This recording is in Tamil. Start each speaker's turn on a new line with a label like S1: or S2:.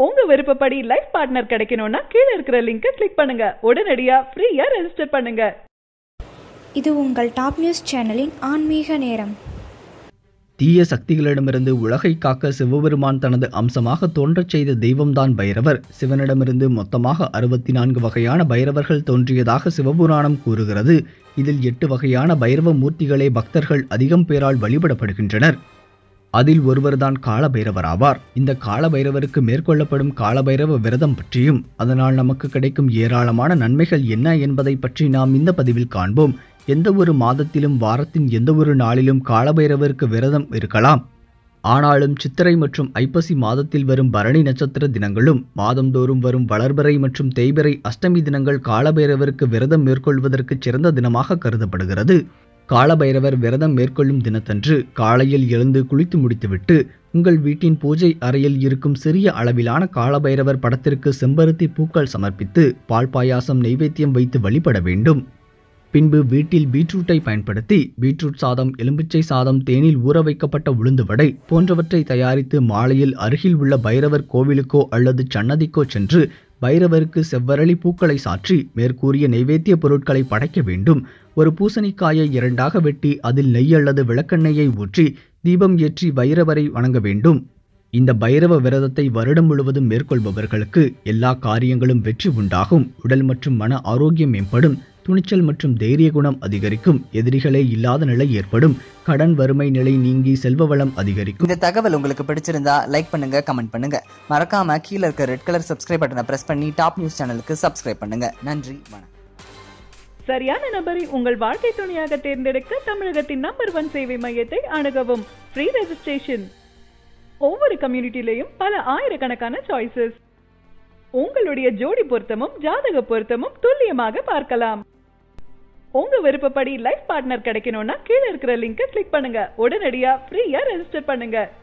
S1: உங்க விருப்பப்படி லைஃப் பார்ட்னர் கிடைக்கணும்னா கீழ இருக்கிற லிங்கை கிளிக் பண்ணுங்க. உடனடியா ஃப்ரீயா ரெஜிஸ்டர் பண்ணுங்க.
S2: இது உங்கள் டாப் நியூஸ் சேனலின் ஆன்மீக நேரம்.
S3: தீய சக்திகளிடமிருந்து உலகை காக்க சிவபெருமான் தனது அம்சமாக தோன்றச் செய்த தெய்வம்தான் பைரவர். சிவனிடமிருந்து மொத்தமாக 64 வகையான பைரவர்கள் தோன்றியதாக சிவபுராணம் கூறுகிறது. இதில் 8 வகையான பைரவ மூர்த்திகளே பக்தர்கள் அதிகம் பேரால் வழிபடப்படுகின்றனர். அதில் ஒருவர்தான் காலபைரவர் ஆவார். இந்த காலபைரவருக்கு மேற்கொள்ளப்படும் காலபைரவ விரதம் பற்றியும் அதனால் நமக்கு கிடைக்கும் ஏராளமான நன்மைகள் என்ன என்பதை பற்றி நாம் இந்த பதிவில் காண்போம். எந்த ஒரு மாதத்திலும் வாரத்தின் எந்த ஒரு நாளிலும் காலபைரவருக்கு விரதம் இருக்கலாம். ஆனாலும் சித்திரை மற்றும் ஐப்பசி மாதத்தில் வரும் பரணி நட்சத்திர தினங்களும் மாதந்தோறும் வரும் வளர்பிறை மற்றும் தேய்பிறை அஷ்டமி தினங்கள் காலபைரவருக்கு விரதம் மேற்கொள்வதற்கு சிறந்த தினமாக கருதப்படுகிறது. காலபைரவர் விரதம் மேற்கொள்ளும் தினத்தன்று காலையில் எழுந்து குளித்து முடித்துவிட்டு உங்கள் வீட்டின் பூஜை அறையில் இருக்கும் சிறிய அளவிலான காலபைரவர் படத்திற்கு செம்பருத்தி பூக்கள் சமர்ப்பித்து பால் பாயாசம் நைவேத்தியம் வைத்து வழிபட வேண்டும். பின்பு வீட்டில் பீட்ரூட்டை பயன்படுத்தி பீட்ரூட் சாதம், எலும்பிச்சை சாதம், தேனில் ஊற வைக்கப்பட்ட உளுந்து வடை போன்றவற்றை தயாரித்து மாலையில் அருகில் உள்ள பைரவர் கோவிலுக்கோ அல்லது சன்னதிக்கோ சென்று பைரவருக்கு செவ்வரளி பூக்களை சாற்றி மேற்கூறிய நைவேத்திய பொருட்களை படைக்க வேண்டும். ஒரு பூசணிக்காயை 2ஆக வெட்டி அதில் நெய் அல்லது விளக்கெண்ணெயை ஊற்றி தீபம் ஏற்றி பைரவரை வணங்க வேண்டும். இந்த பைரவ விரதத்தை வருடம் முழுவதும் மேற்கொள்பவர்களுக்கு எல்லா காரியங்களும் வெற்றி உண்டாகும். உடல் மற்றும் மன ஆரோக்கியம் மேம்படும். துணிச்சல் மற்றும் தைரிய குணம் அதிகரிக்கும். எதிரிகளே இல்லாத நிலை ஏற்படும். கடன் வறுமை நிலை நீங்கி செல்வ வளம் அதிகரிக்கும்.
S4: இந்த தகவல் உங்களுக்கு பிடிச்சிருந்தா லைக் பண்ணுங்க, கமெண்ட் பண்ணுங்க. மறக்காம கீழே இருக்க ரெட் கலர் சப்ஸ்கிரைப் பட்டனை பிரஸ் பண்ணி டாப் நியூஸ் சேனலுக்கு சப்ஸ்கிரைப் பண்ணுங்க. நன்றி, வணக்கம்.
S1: சரியான நபரை உங்கள் வாழ்க்கை துணையாக தேர்ந்தெடுக்க தமிழகத்தின் நம்பர் 1 சேவை மையத்தை அணுகவும். Free registration. ஒவ்வொரு கம்யூனிட்டிலையும் பல ஆயிரக்கணக்கான சாய்ஸஸ். உங்களுடைய ஜோடி பொருத்தமும் ஜாதக பொருத்தமும் துல்லியமாக பார்க்கலாம். உங்க விருப்பப்படி லைஃப் பார்ட்னர் கிடைக்கணும்னா கீழ இருக்கிற லிங்கை கிளிக் பண்ணுங்க. உடனடியா ஃப்ரீயா ரெஜிஸ்டர் பண்ணுங்க.